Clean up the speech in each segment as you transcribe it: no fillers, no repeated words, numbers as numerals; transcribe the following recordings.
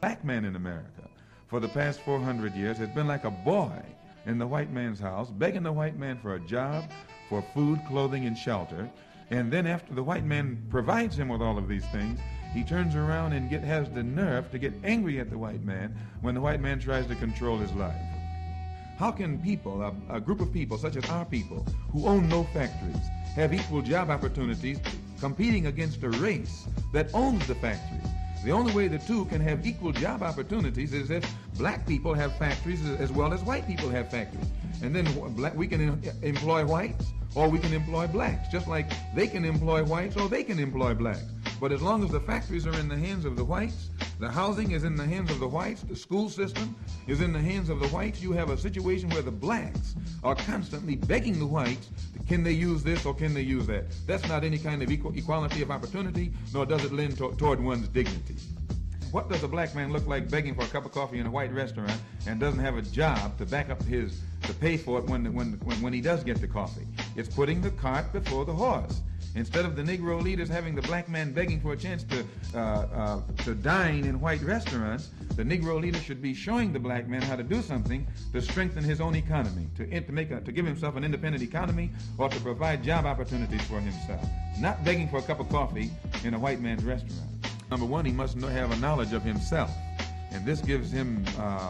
black man in America for the past 400 years has been like a boy in the white man's house, begging the white man for a job, for food, clothing, and shelter. And then after the white man provides him with all of these things, he turns around and has the nerve to get angry at the white man when the white man tries to control his life. How can people, a group of people such as our people, who own no factories, have equal job opportunities competing against a race that owns the factories? The only way the two can have equal job opportunities is if black people have factories as well as white people have factories. And then we can employ whites or we can employ blacks, just like they can employ whites or they can employ blacks. But as long as the factories are in the hands of the whites, the housing is in the hands of the whites, the school system is in the hands of the whites, you have a situation where the blacks are constantly begging the whites, can they use this or can they use that? That's not any kind of equality of opportunity, nor does it lend toward one's dignity. What does a black man look like begging for a cup of coffee in a white restaurant and doesn't have a job to back up to pay for it when he does get the coffee? It's putting the cart before the horse. Instead of the Negro leaders having the black man begging for a chance to dine in white restaurants, the Negro leader should be showing the black man how to do something to strengthen his own economy, to give himself an independent economy, or to provide job opportunities for himself. Not begging for a cup of coffee in a white man's restaurant. Number one, he must have a knowledge of himself, and this gives him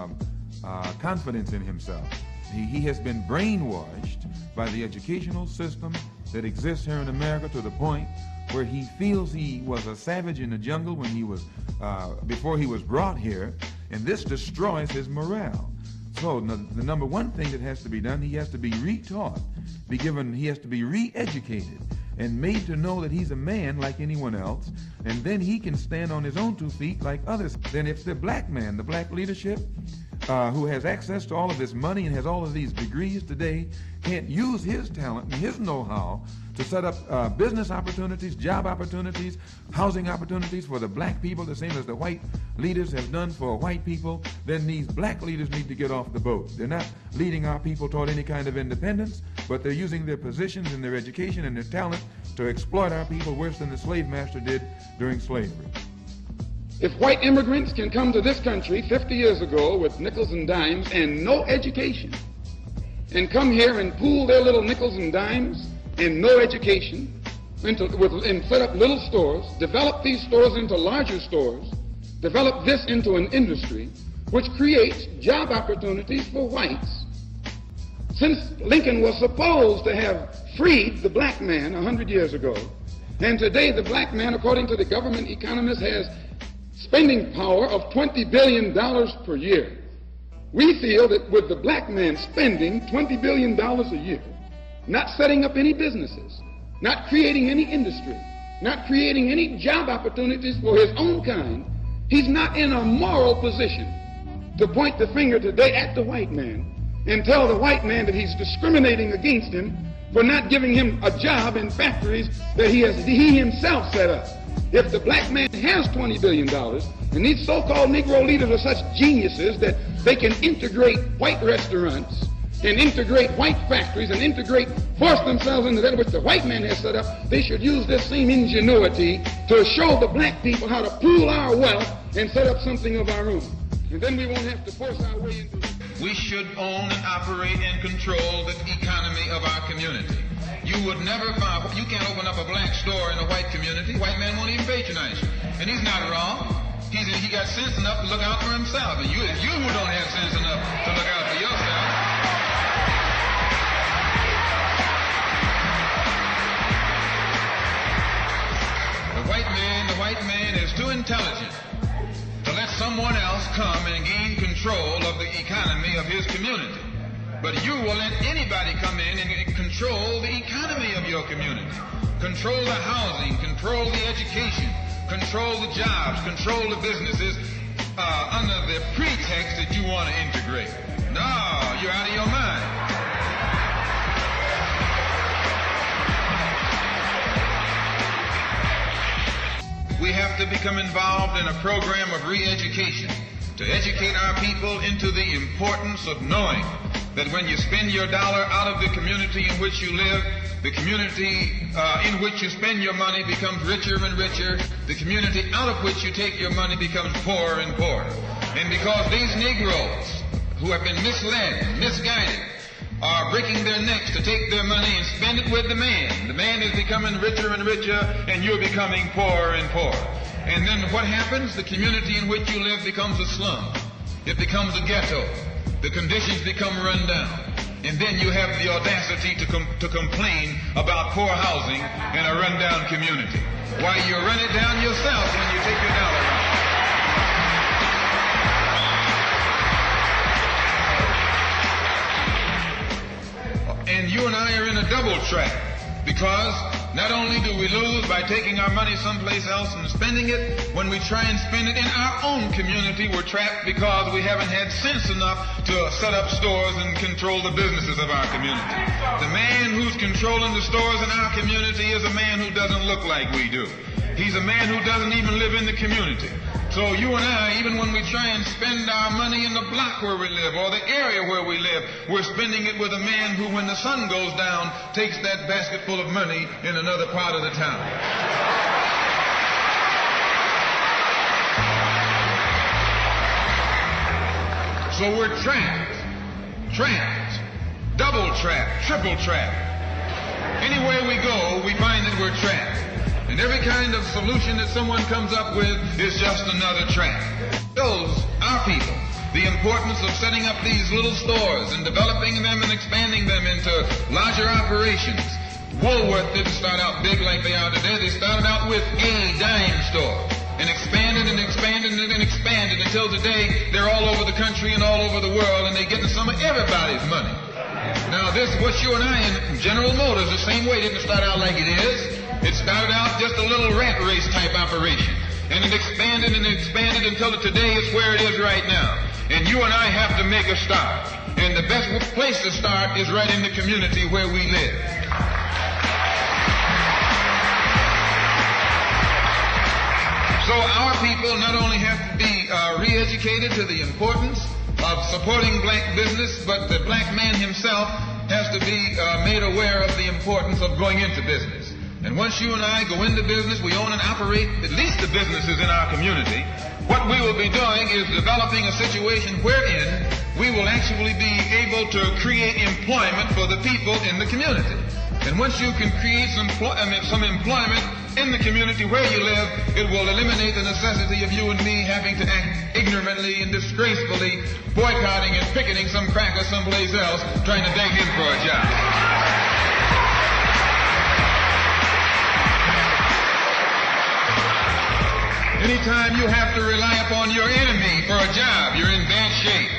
confidence in himself. He has been brainwashed by the educational system that exists here in America to the point where he feels he was a savage in the jungle when he was before he was brought here, and this destroys his morale. So the number one thing that has to be done, he has to be retaught, he has to be re-educated and made to know that he's a man like anyone else, and then he can stand on his own 2 feet like others. Then if the black man, the black leadership, who has access to all of this money and has all of these degrees today, can't use his talent and his know-how to set up business opportunities, job opportunities, housing opportunities for the black people, the same as the white leaders have done for white people, then these black leaders need to get off the boat. They're not leading our people toward any kind of independence, but they're using their positions and their education and their talent to exploit our people worse than the slave master did during slavery. If white immigrants can come to this country 50 years ago with nickels and dimes and no education, and come here and pool their little nickels and dimes and no education, and set up little stores, develop these stores into larger stores, develop this into an industry which creates job opportunities for whites. Since Lincoln was supposed to have freed the black man 100 years ago, and today the black man, according to the government economists, has spending power of $20 billion per year. We feel that with the black man spending $20 billion a year, not setting up any businesses, not creating any industry, not creating any job opportunities for his own kind, he's not in a moral position to point the finger today at the white man and tell the white man that he's discriminating against him for not giving him a job in factories that he himself set up. If the black man has $20 billion, and these so-called Negro leaders are such geniuses that they can integrate white restaurants and integrate white factories and force themselves into that which the white man has set up, they should use this same ingenuity to show the black people how to pool our wealth and set up something of our own. And then we won't have to force our way into it. We should own and operate and control the economy of our community. You would never find, you can't open up a black store in a white community. White man won't even patronize you. And he's not wrong. He got sense enough to look out for himself. And you who don't have sense enough to look out for yourself. The white man is too intelligent to let someone else come and gain control of the economy of his community. But you will let anybody come in and control the economy of your community. Control the housing, control the education, control the jobs, control the businesses under the pretext that you want to integrate. No, you're out of your mind. We have to become involved in a program of re-education to educate our people into the importance of knowing that when you spend your dollar out of the community in which you live, the community in which you spend your money becomes richer and richer. The community out of which you take your money becomes poorer and poorer. And because these Negroes who have been misled, misguided, are breaking their necks to take their money and spend it with the man. The man is becoming richer and richer, and you're becoming poorer and poorer. And then what happens? The community in which you live becomes a slum. It becomes a ghetto. The conditions become run down. And then you have the audacity to complain about poor housing in a run-down community. Why, you run it down yourself when you take your dollar out. And you and I are in a double trap, because not only do we lose by taking our money someplace else and spending it, when we try and spend it in our own community, we're trapped because we haven't had sense enough to set up stores and control the businesses of our community. The man who's controlling the stores in our community is a man who doesn't look like we do. He's a man who doesn't even live in the community. So you and I, even when we try and spend our money in the block where we live or the area where we live, we're spending it with a man who, when the sun goes down, takes that basket full of money in another part of the town. So we're trapped, double trapped, triple trapped. Anywhere we go, we find that we're trapped. And every kind of solution that someone comes up with is just another trap. Shows our people the importance of setting up these little stores and developing them and expanding them into larger operations. Woolworth didn't start out big like they are today. They started out with a dime store and expanded and expanded and expanded until today they're all over the country and all over the world, and they're getting some of everybody's money. Now this, what you and I in General Motors, the same way, didn't start out like it is. It started out just a little rat race type operation, and it expanded and expanded until today it's where it is right now. And you and I have to make a start. And the best place to start is right in the community where we live. So our people not only have to be re-educated to the importance of supporting black business, but the black man himself has to be made aware of the importance of going into business. And once you and I go into business, we own and operate at least the businesses in our community. What we will be doing is developing a situation wherein we will actually be able to create employment for the people in the community. And once you can create some employment in the community where you live, it will eliminate the necessity of you and me having to act ignorantly and disgracefully, boycotting and picketing some cracker someplace else, trying to beg him for a job. Anytime you have to rely upon your enemy for a job, you're in bad shape.